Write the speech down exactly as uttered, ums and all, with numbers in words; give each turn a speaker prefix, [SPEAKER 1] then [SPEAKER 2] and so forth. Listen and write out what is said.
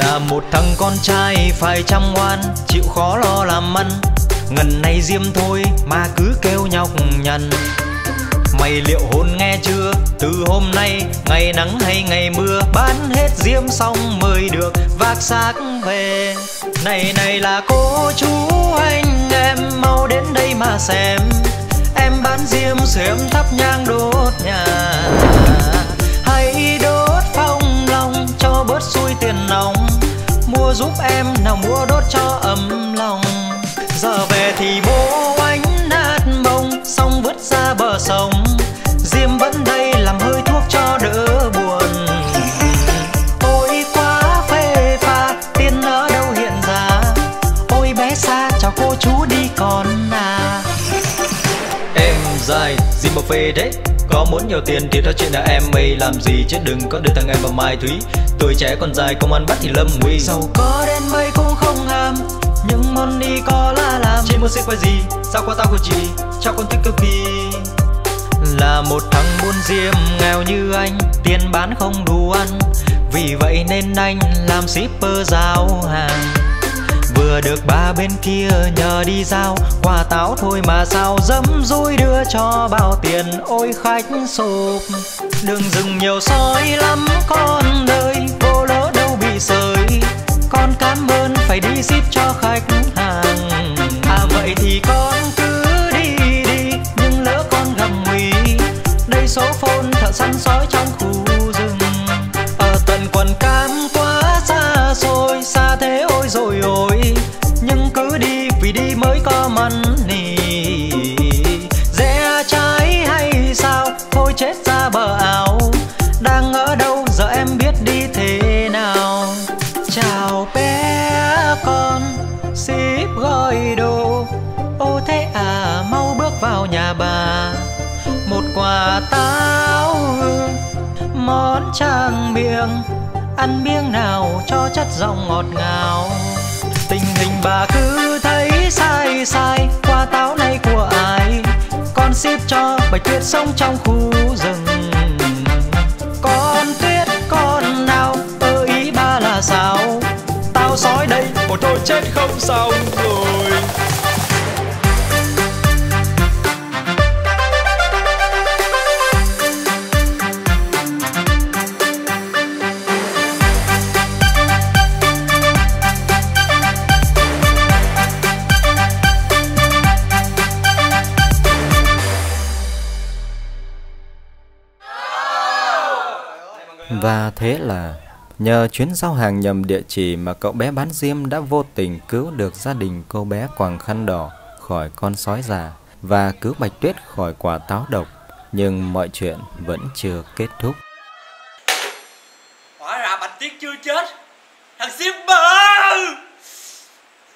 [SPEAKER 1] Là một thằng con trai phải chăm ngoan, chịu khó lo làm ăn. Ngần này diêm thôi mà cứ kêu nhọc nhằn. Mày liệu hôn nghe chưa? Từ hôm nay ngày nắng hay ngày mưa, bán hết diêm xong mới được vác xác về. Này này là cô chú anh em, mau đến đây mà xem. Em bán diêm sớm thắp nhang đốt nhà, hãy đốt phong long cho bớt xui tiền nong. Mua giúp em nào mua đốt cho ấm lòng. Giờ về thì bố anh nát mông, xong vứt ra bờ sông. Diêm vẫn đây làm hơi thuốc cho đỡ buồn. Ôi quá phê pha, tiền ở đâu hiện ra. Ôi bé xa chào cô chú đi con à. Em dài, gì mà phê đấy. Có muốn nhiều tiền thì theo chuyện là em mày làm gì, chứ đừng có đưa thằng em vào Mai Thúy. Tuổi trẻ còn dài, công an bắt thì lâm nguy. Giàu có đến mấy cũng không ham, nhưng money có là làm. Chị muốn xin quay gì, sao qua tao của chị, cho con thích cực kỳ. Là một thằng buôn diêm nghèo như anh, tiền bán không đủ ăn. Vì vậy nên anh làm shipper giao hàng. Vừa được ba bên kia nhờ đi giao, quà táo thôi mà sao dấm dúi đưa cho bao tiền. Ôi khách sộp, đừng dừng nhiều sói lắm con ơi, vô lỡ đâu bị sới. Con cảm ơn phải đi ship cho khách hàng. À vậy thì con cứ đi đi, nhưng lỡ con gặp nguy, đây số phone thợ săn sói trong khu rừng. Ở tận quần Cam quá xa xôi, xa thế ôi rồi ôi, nhưng cứ đi vì đi mới có money. Rẽ trái hay sao, thôi chết ra bờ áo. Đang ở đâu giờ em biết đi thế nào. Chào bé con, ship gọi đồ. Ô thế à, mau bước vào nhà bà. Một quả táo, món tráng miệng, ăn miếng nào cho chất giọng ngọt ngào. Tình hình bà cứ thấy sai sai, quả táo này của ai? Con ship cho Bạch Tuyết sống trong khu rừng. Con Tuyết con nào, ơ ý ba là sao? Tao sói đây, ôi thôi chết không xong rồi.
[SPEAKER 2] Và thế là nhờ chuyến giao hàng nhầm địa chỉ mà cậu bé bán diêm đã vô tình cứu được gia đình cô bé quàng khăn đỏ khỏi con sói già và cứu Bạch Tuyết khỏi quả táo độc. Nhưng mọi chuyện vẫn chưa kết thúc.
[SPEAKER 3] Hóa ra Bạch Tuyết chưa chết, thằng shipper